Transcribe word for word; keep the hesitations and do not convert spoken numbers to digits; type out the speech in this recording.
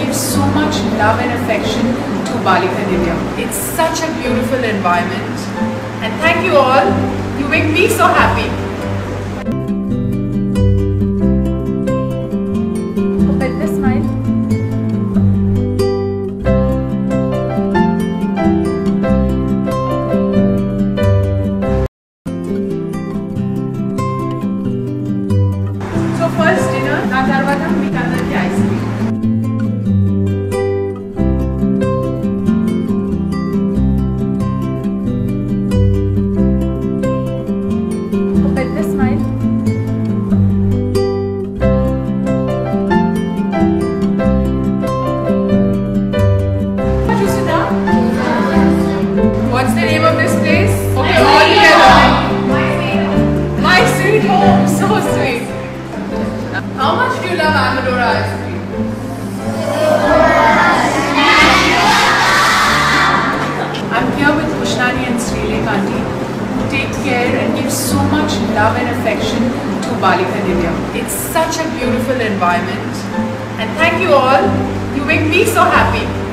gives so much love and affection to Balika Nidya. It's such a beautiful environment, and thank you all. You make me so happy. Open this smile. So first dinner, na tarvata mikanda ki ice cream. Open this smile. Jusida? What's the name of this place? Okay, all together. My sweet home. So sweet. How much do you love Amadora ice cream? I'm here with Pushnani and Srilek auntie, who take care and give so much love and affection to Balika Nidya. It's such a beautiful environment, and thank you all. You make me so happy.